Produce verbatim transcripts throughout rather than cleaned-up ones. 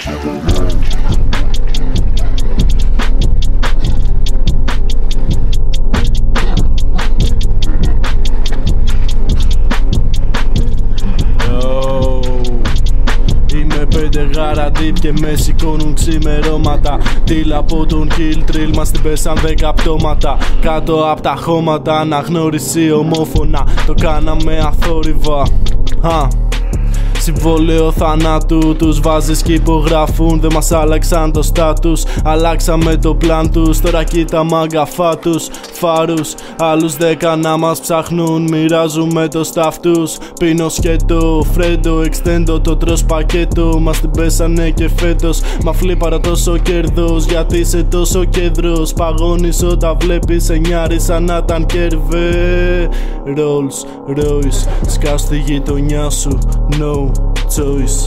Γαραντίπ και με σηκώνουν ξημερώματα. Τίλ από τον kill trill μας την πέσαν δέκα πτώματα. Κάτω απ' τα χώματα αναγνώριση ομόφωνα. Το κάναμε αθόρυβα. Α. Συμβόλαιο θανάτου τους βάζεις και υπογράφουν. Δεν μας άλλαξαν το στάτους, αλλάξαμε το πλάν τους. Τώρα κοίτα μαγκαφά τους φάρους. Άλλους δέκα να μας ψάχνουν, μοιράζουμε το staff τους. Πίνω σκέτο, φρέντο, εξτέντο, το τρως πακέτο. Μας την πέσανε και φέτος, μα φλίπαρα τόσο κέρδος. Γιατί είσαι τόσο κέντρος, παγώνεις όταν βλέπεις εννιάρι σαν να ήταν κέρβε. Rolls Royce, σκάω στη γειτονιά σου, no choice.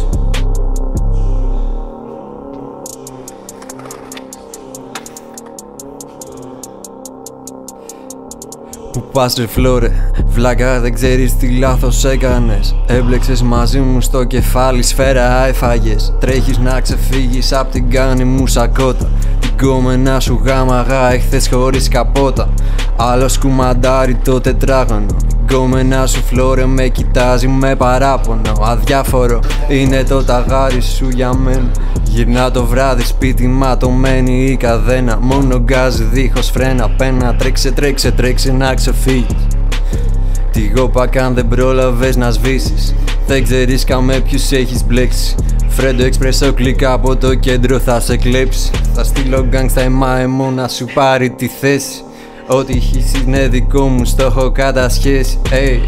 Που πας ρε φλόρε, βλάκα δεν ξέρεις τι λάθος έκανες. Έμπλεξες μαζί μου στο κεφάλι, σφαίρα έφαγες. Τρέχεις να ξεφύγεις απ' την κάνη μου σακότα. Την κόμενα σου γάμαγα εχθές χωρίς καπότα. Άλλος κουμαντάρει το τετράγωνο. Κόμενα σου φλόρε με κοιτάζει με παράπονο. Αδιάφορο είναι το ταγάρι σου για μένα. Γυρνά το βράδυ σπίτι ματωμένη η καδένα. Μόνο γκάζι δίχως φρένα πένα. Τρέξε τρέξε τρέξε να ξεφύγεις. Τη γόπα καν δεν πρόλαβες να σβήσεις. Δεν ξέρεις καν με ποιους έχεις μπλέξει. Φρέντο εξπρέσο κλικ από το κέντρο θα σε κλέψει. Θα στείλω γκάγκ στα εμάεμο να σου πάρει τη θέση. Ό,τι έχεις είναι δικό μου, στο έχω κατασχέσει. Hey.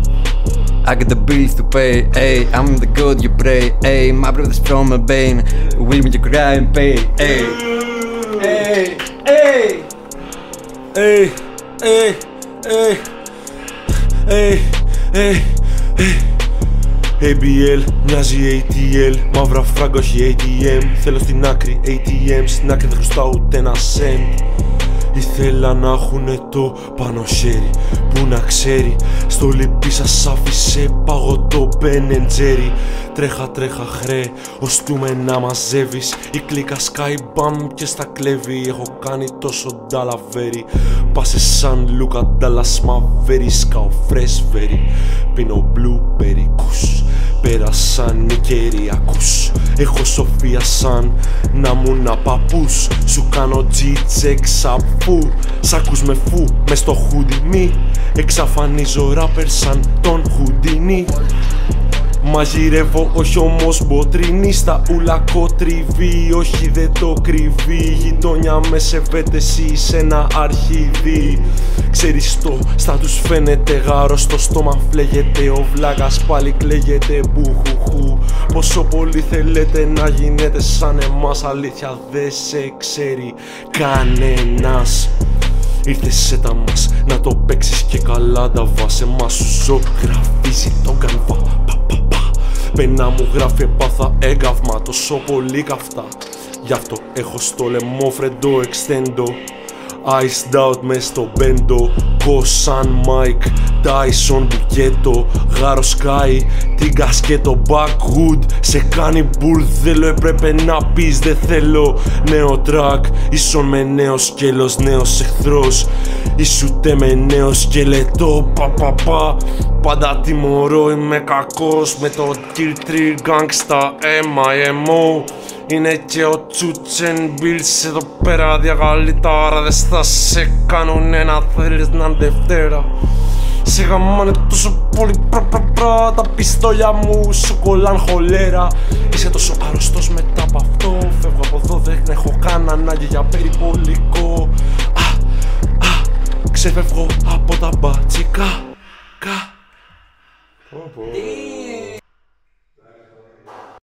I got the bills to pay, hey, I'm the god you pray, hey, my brothers from a bane, will me you cry and pay, hey, hey, hey, hey, hey, hey, hey, hey, hey. έι μπι ελ, μοιάζει έι τι ελ, μαύρα φράγκα όχι έι τι εμ. Θέλω στην άκρη έι τι εμ, στην άκρη δεν χρωστάω ούτε ένα cent. Ήθελα να έχουνε το πάνω χέρι, που να ξέρει. Στο λιπί σας άφησε παγωτό Ben and Jerry. Τρέχα τρέχα χρέ, ώστούμε να μαζεύεις. Η κλίκα σκάει μπαμ και στα κλέβει. Έχω κάνει τόσο νταλαβέρι. Πάσε σαν Λούκα Ντάλλας Μαβέρι. Σκάω φρέσβερι, πίνω blueberry κους. Πέρασαν οι καιροί ακούς. Έχω σοφία σαν να μου να παππούς. Σου κάνω G-check σαπού. Σ' ακούς με φου μες στο χούντι μη. Εξαφανίζω ράπερ σαν τον Χουντίνι. Μαγειρεύω όχι όμως μποτρινή. Στα ούλα κοτριβή, όχι δεν το κρυβεί. Γειτονιά με σεβέτε εσύ σε ένα αρχιδί. Ξέρεις το στα τους φαίνεται γάρο, στο στόμα φλέγεται. Ο βλάκας πάλι κλαίγεται μπουχουχού. Πόσο πολύ θέλετε να γίνετε σαν εμάς, αλήθεια δεν σε ξέρει κανένας. Ήρθες σε τα μας να το παίξεις και καλά τα βάς. Εμάς σου ζωγραφίζει τον κανβά. Πένα μου γράφει έπαθα έγκαυμα τόσο πολύ καυτά. Γι' αυτό έχω στο λαιμό φρεντό εξτέντο. Iced out μες στο μπέντο. Κόσαν Mike Tyson μπουκέτο. Γάρο Sky την κασκέτο backwood. Σε κάνει μπουλ θέλω, έπρεπε να πεις δεν θέλω. Νέο track ίσον με νέο σκέλος, νέος εχθρός. Ισούτε με νέο σκελετό. Πα πα πα. Πάντα τιμωρώ, είμαι κακός. Με το kill trill gangsta εμ άι εμ ο. Είναι και ο Τσούτσεν Μπίλς εδώ πέρα διαγαλιτάρα. Δες θα σε κάνουνε να θέλεις να είναι Δευτέρα. Σε γαμάνε τόσο πολύ πρα πρα πρα. Τα πιστόλια μου σου κολλάν χολέρα. Είσαι τόσο αρρωστός μετά από αυτό. Φεύγω από εδώ δεν έχω καν ανάγκη για περιπολικό. Α, α, ξεφεύγω από τα μπατσικά. Κα.